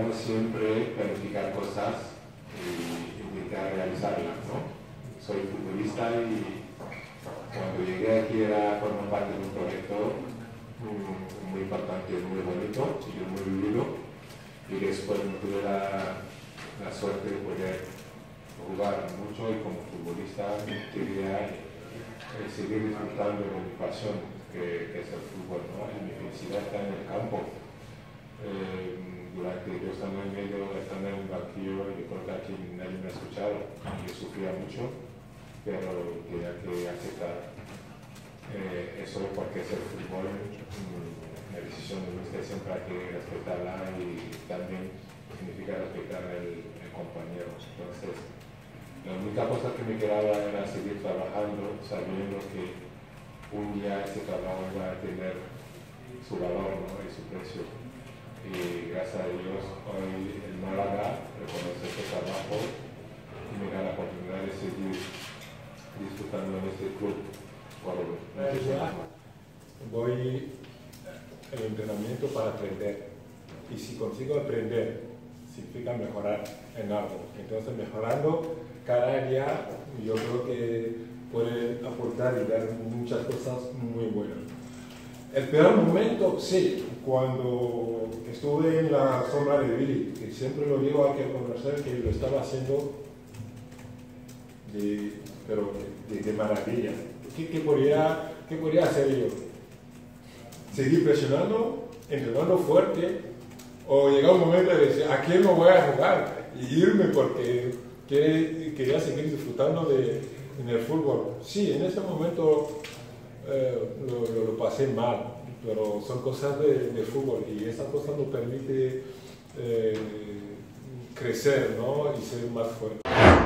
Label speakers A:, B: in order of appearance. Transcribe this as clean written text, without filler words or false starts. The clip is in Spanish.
A: intentamos siempre planificar cosas y intentar realizarlas, ¿no? Soy futbolista y cuando llegué aquí era formar parte de un proyecto muy importante, muy bonito, y yo muy vivido, y después no tuve la suerte de poder jugar mucho y como futbolista quería seguir disfrutando de mi pasión, que es el fútbol, ¿no? Y mi felicidad está en el campo. Durante yo estando en medio, estando en el banquillo, yo creo que aquí nadie me ha escuchado. Yo sufría mucho, pero tenía que aceptar eso porque es el fútbol. La decisión de nuestra siempre hay que respetarla y también significa respetar el compañero. Entonces, la única cosa que me quedaba era seguir trabajando, sabiendo que un día ese trabajo iba a tener su valor, ¿no? Y su precio. Y gracias a Dios hoy el Málaga reconoce este trabajo y me da la oportunidad de seguir disfrutando en este club por muchos años más.
B: Voy al entrenamiento para aprender y si consigo aprender significa mejorar en algo. Entonces mejorando cada día yo creo que puede aportar y dar muchas cosas muy buenas. El peor momento, sí, cuando estuve en la sombra de Billy, que siempre lo digo a que conocer que lo estaba haciendo de maravilla. ¿Qué podría hacer yo? ¿Seguir presionando, entrenando fuerte? ¿O llegar un momento de decir, ¿a quién no voy a jugar? Y irme porque quería seguir disfrutando en el fútbol. Sí, en ese momento lo pasé mal, pero son cosas de fútbol y esa cosa nos permite crecer, ¿no? Y ser más fuerte.